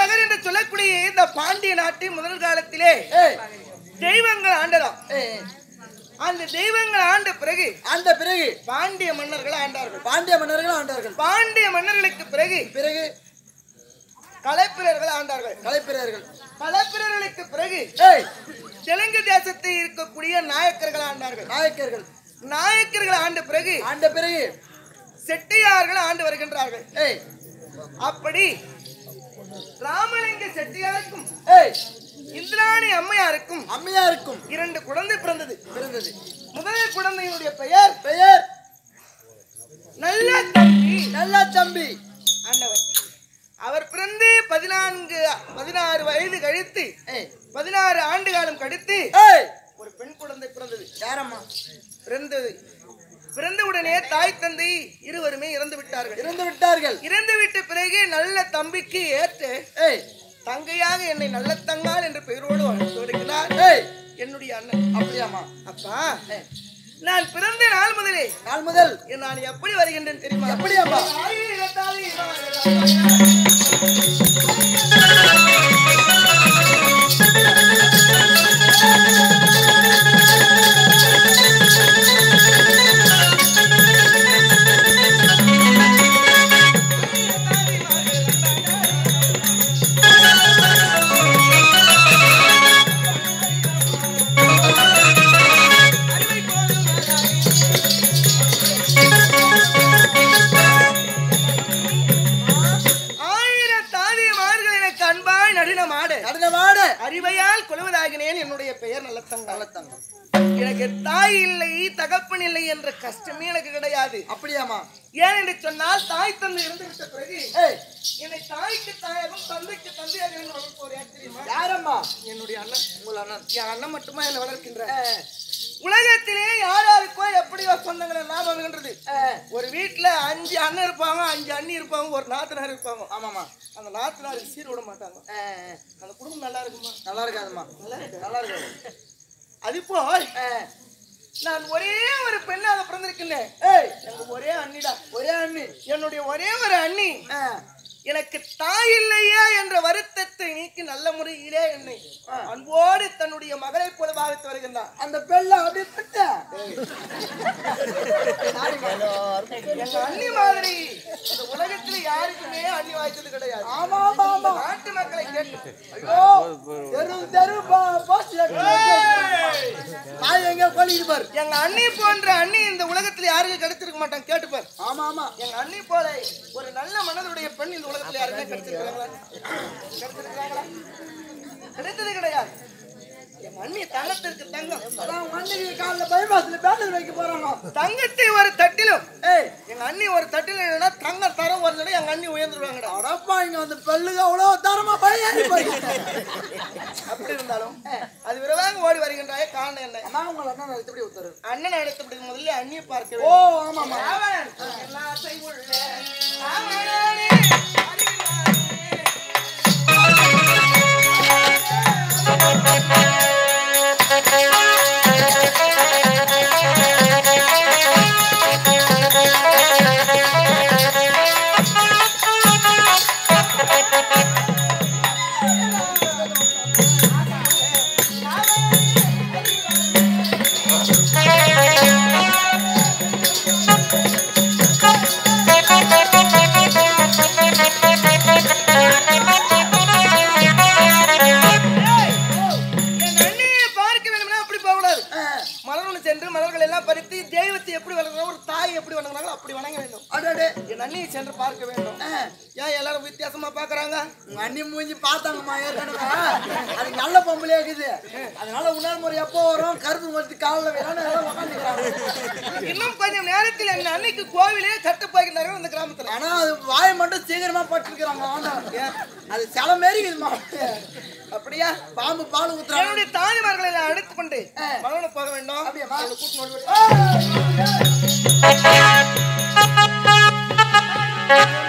நகர் என்று சொல்லக்கூடிய இந்த பாண்டிய நாட்டின் முதல் காலத்திலே தெய்வங்கள் ஆண்டதாம். அந்த தெய்வங்கள் ஆண்ட பிறகு பாண்டிய மன்னர்கள் ஆண்டார்கள். பாண்டிய மன்னர்களுக்கு பிறகு கலைப்பிரர்கள் ஆண்டார்கள். கலைப்பிரர்களுக்கு பிறகு தெலுங்கு தேசத்தில் இருக்கக்கூடிய நாயக்கர்கள் ஆண்டார்கள். நாயக்கர்கள் ஆண்ட பிறகு செட்டியார்கள் ஆண்டு வருகின்றார்கள். அப்படி ராமலிங்க செட்டியாருக்கும் இந்திராணி அம்மையாருக்கும் 2 குழந்தை பிறந்தது. முதல் குழந்தையினுடைய பெயர் நல்ல தம்பி ஆண்டவர். அவர் பிறந்து 16 வயது கழித்து 16 ஆண்டு காலம் கழித்து ஒரு பெண் குழந்தை பிறந்தது. யாரம்மா பிறந்தது? பிறந்தவுடனே தாய் தந்தை இருவருமே இறந்து விட்டார்கள். இறந்து விட்ட பிறகு நல்ல தம்பிக்கு ஏற்று தங்கையாக என்னை நல்ல தங்கால் என்ற பெயரோடு வளர்த்து வருகிறார் என்னுடைய அண்ணன். அப்படியாமா? அப்பா, நான் பிறந்த நாள் முதல் நான் எப்படி வருகின்றேன் தெரியுமா? அப்படியாமா? அறிவையால் கொள்வதாகினேன். என்னுடைய பெயர் நல்லத்தங்கம். எனக்கு தாய் இல்லை, தகப்பன் இல்லை என்ற கஷ்டமே எனக்கு கிடையாது. அப்படியாமா? ஏன் என்று சொன்னால் தாய் தந்தை இருந்து விட்ட பிறகு என்னை தாய்க்கு தாயாகவும் தந்தைக்கு தந்தையாக வளர்ப்போம். தெரியுமா? யாரம்மா? என்னுடைய அண்ணன். உங்கள் அண்ணன்? என் அண்ணன் மட்டுமா என்னை வளர்க்கின்ற? உலகத்திலே யாராருக்கோ எப்படியோ சொந்தங்களை லாபம் வருகின்றது. ஒரு வீட்டுல 5 அண்ணன் இருப்பாங்க, 5 அண்ணி இருப்பாங்க, ஒரு நாத்தனார் இருப்பாங்க. ஆமாமா. அந்த நாத்தனாருக்கு சீர் விட மாட்டாங்க. அந்த குடும்பம் நல்லா இருக்குமா? நல்லா இருக்காதுமா. நல்லா இருக்காது. அதுபோ நான் ஒரே ஒரு பெண்ணாக பிறந்திருக்கிறேன். ஒரே அண்ணிடா, ஒரே அண்ணி. என்னுடைய ஒரே ஒரு அண்ணி எனக்கு தாய் இல்லையா என்ற வருத்தத்தை நீக்கி நல்ல முறையிலே என்னை அன்போடு தன்னுடைய மகளை போல பாவித்து வருகின்றான். அந்த பெண்ண அப்படிப்பட்ட அண்ணி மாதிரி இந்த உலகத்தில் யாருக்குமே அண்ணி வாய்த்தது கிடையாது. நாட்டு மக்களை கேட்டு எங்க அண்ணி போன்ற அண்ணி இந்த உலகத்தில் யாருக்கும் கிடைச்சிருக்க மாட்டாங்க. கேட்டுப்பார். ஆமா ஆமா. எங்க அண்ணி போல ஒரு நல்ல மனதுடைய பெண் இந்த உலகத்தில் யாருமே கிடைச்சிருக்காங்களா? கிடைத்தது கிடையாது. என் அண்ணி தங்கத்திற்கு தங்கம். தங்கத்தை ஒரு தட்டிலும் எங்க அண்ணி ஒரு தட்டில இல்லைன்னா தங்கம் தரம் வரல எங்க அண்ணி உயர்ந்துருவாங்கடா. அடப்பா, இங்க வந்து பெல்லுக அவ்வளவு தரமா அப்படி இருந்தாலும் அது விரைவாக ஓடி வருகின்றாய. காரணம் என்ன? உங்களை அண்ணன் அழைத்தபடி உத்தரவு. அண்ணன் அழைத்தபடி முதல்ல அண்ணியை பார்க்க. ஓ ஆமாமா. சென்று பார்க்க வேண்டும். ஏன் எல்லாரும் வித்தியாசமா பாக்குறாங்க? அண்ணி மூஞ்சி பார்த்தாங்கம்மா ஏற்கனவே. அது நல்ல பொம்பளையா இருக்குது. அதனால உணர் முறை எப்போ வரும் கருப்பு மொழி காலில் வேணும் உட்காந்துக்கிறாங்க. இன்னும் கொஞ்சம் நேரத்தில் என் அன்னைக்கு கோவிலே கட்டு போய்க்கிறாங்க அந்த கிராமத்துல. ஆனா அது வாய் மட்டும் சீக்கிரமா பட்டுருக்கிறாங்க. அது சில மாரி இருக்குதுமா. அப்படியா? பாம்பு பால் ஊத்துறாங்க. என்னுடைய தாய்மார்களை எல்லாம் அழைத்து கொண்டு மகனை போக வேண்டும். அப்படியே கூட்டு